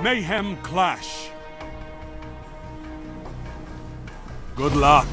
Mayhem Clash. Good luck.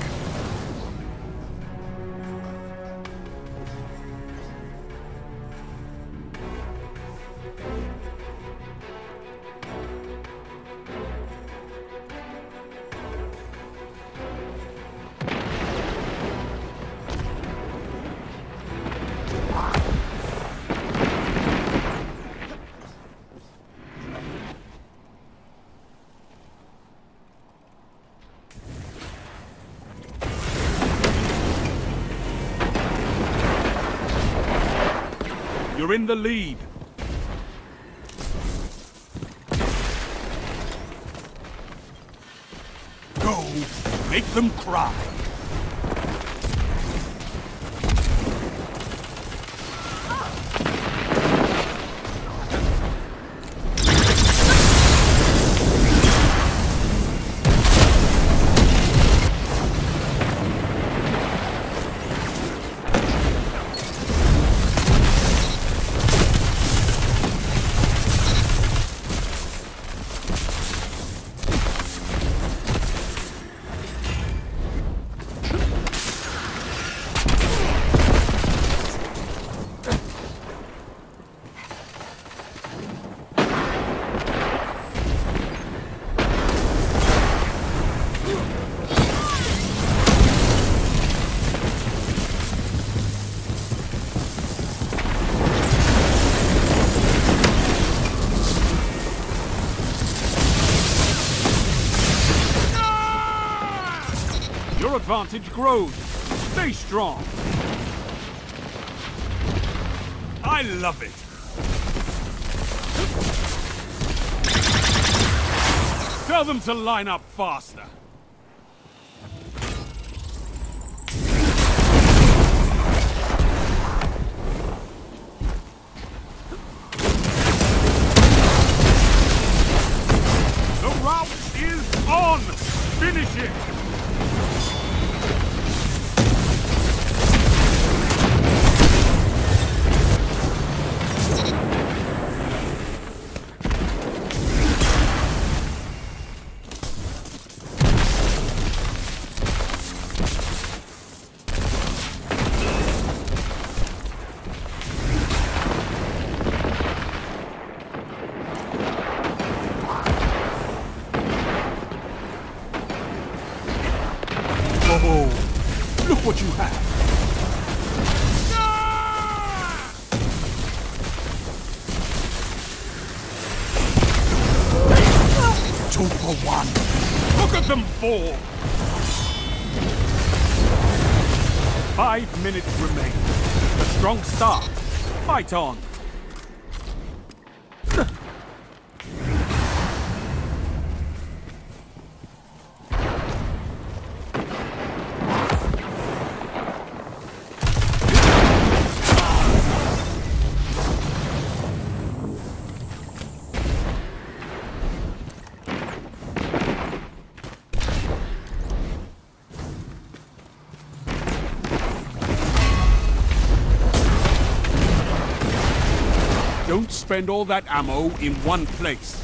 You're in the lead. Go, make them cry. Your advantage grows. Stay strong. I love it. Tell them to line up faster. The route is on. Finish it. Oh, look what you have. 2 for 1. Look at them fall. 5 minutes remain. A strong start. Fight on. Don't spend all that ammo in one place.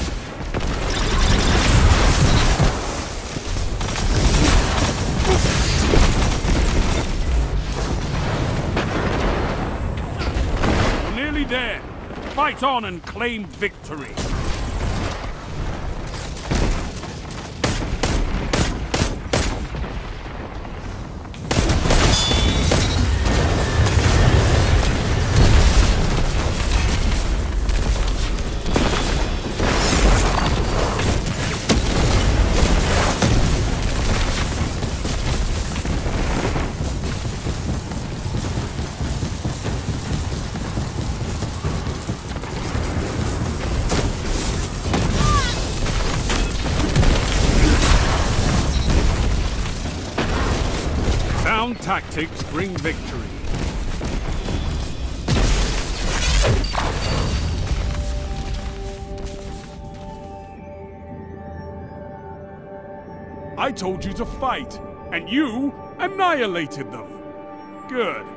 You're nearly there. Fight on and claim victory. Sound tactics bring victory. I told you to fight, and you annihilated them. Good.